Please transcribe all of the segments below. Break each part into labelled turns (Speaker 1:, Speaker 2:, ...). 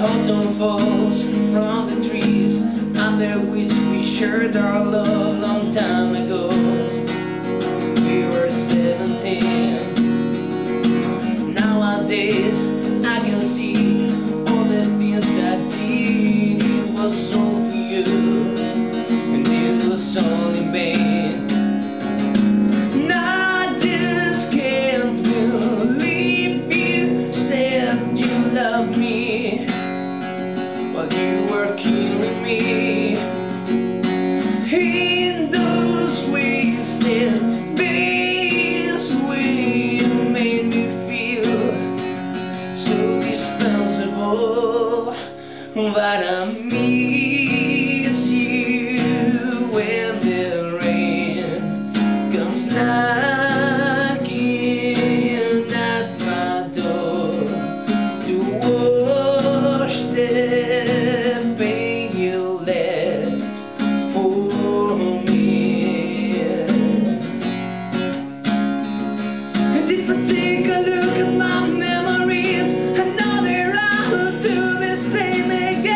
Speaker 1: Autumn falls from the trees under which we shared our love long time ago. We were 17. Nowadays I can see all the things I did. It was all for you, and it was all in vain. And I just can't believe you said you loved me while you were killing me. In those wasted days when you made me feel so dispensable, but I miss you when the rain comes knocking at my door to wash the pain you left for me. And if I take a look at my memories, I know that I'll do the same again.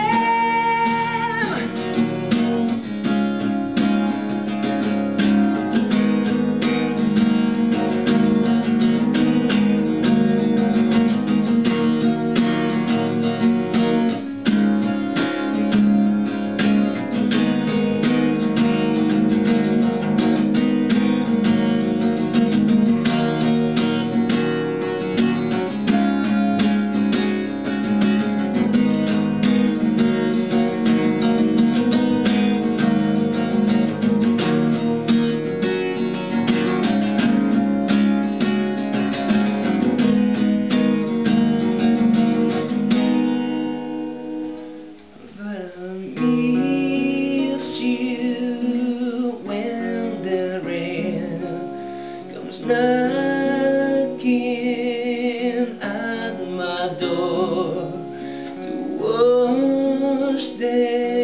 Speaker 1: Knocking at my door to wash the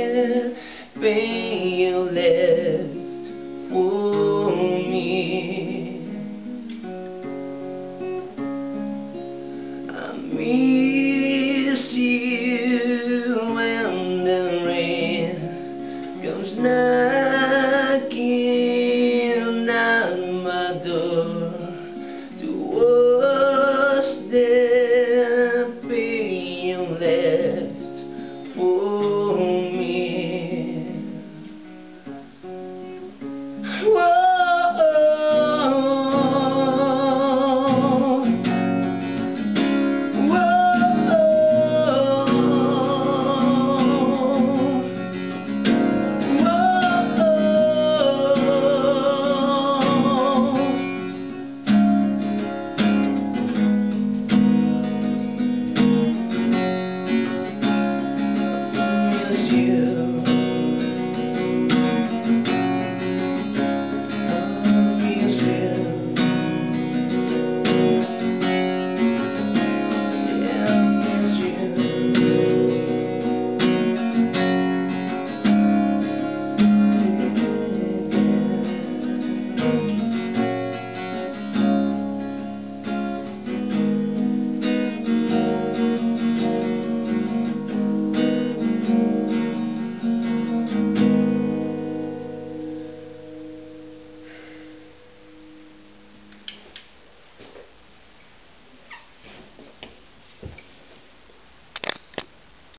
Speaker 1: pain you left for me. I miss you when the rain comes knocking at my door to wash the pain you left for me. Whoa. Thank you.